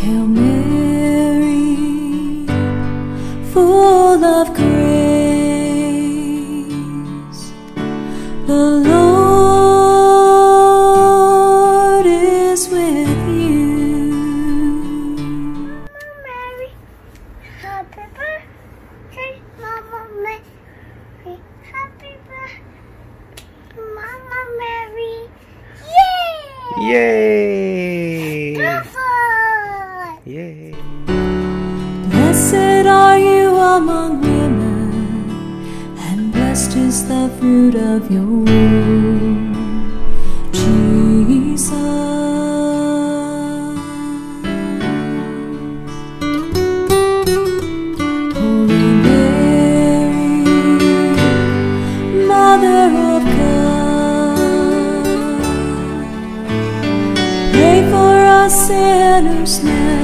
Hail Mary, full of grace, the Lord is with you. Mama Mary, happy birthday, Mama Mary, happy birthday, Mama Mary. Yay! Yay! Perfect! Yay! Blessed are you among women, and blessed is the fruit of your womb, Jesus. Holy Mary, Mother of God, pray for us sinners now